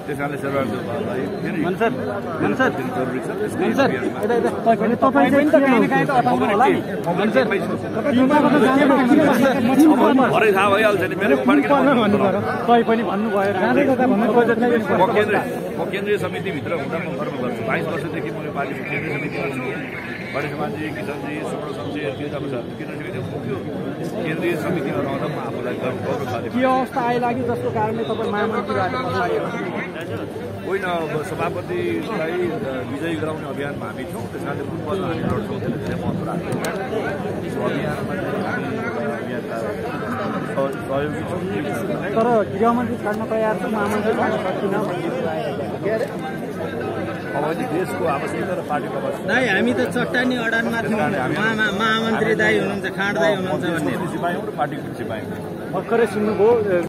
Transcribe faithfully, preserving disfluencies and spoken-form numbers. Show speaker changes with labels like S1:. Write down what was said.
S1: त्यस कारणले शेरबहादुरलाई फेरि
S2: मन सर मन सर
S1: जरुरी छ।
S2: मन सर यता यता तपाईँ तपाईँ चाहिँ त काहीँ न काहीँ त अटाउनु होला नि मन सर
S1: भरे थाहा भइहाल्छ नि मेरो फर्किन
S2: भन्नु पर्यो तपाईँ पनि भन्नु भयो जाँदैको त भन्नु खोजेको
S1: म केन्द्र म केन्द्रीय समितिभित्र हुँदा म कर्म गर्छु। बाइस वर्षदेखि मैले पार्टीको केन्द्रीय समितिमा छु। बडे समाजजी किसानजी सुब्रत शमशेर किताब छ केन्द्रीय समिति पुग्यो। केन्द्रीय समितिमा रहँदा म आफूलाई गर्व गौरव खाले
S2: के अवस्था आइलाग्यो जसको कारणले तपाईँ महामन्त्रीबाट बसाल्यो
S1: होइन। सभापतिलाई विजयी गराउने अभियानमा हामी छौँ। त्यस कारणले पूर्वमा हामी लड्छौँ त्यसले धेरै महत्त्व राख्छौँ। अभियानमा हामी यहाँका सहयोगी छौँ।
S2: तर गृहमन्त्री छाड्न तयार छ महामन्त्री छाड्न सक्दिनँ भन्ने
S1: अब देशको आवश्यकता र पार्टीको आवश्यकता
S3: दाइ हामी त चट्टानी अडानमा थियौँ महामन्त्री दाइ हुनुहुन्छ खाँड दाइ हुनुहुन्छ भन्ने
S1: सिपाही हो र पार्टीको सिपाही हो।
S2: भर्खरै सुन्नुभयो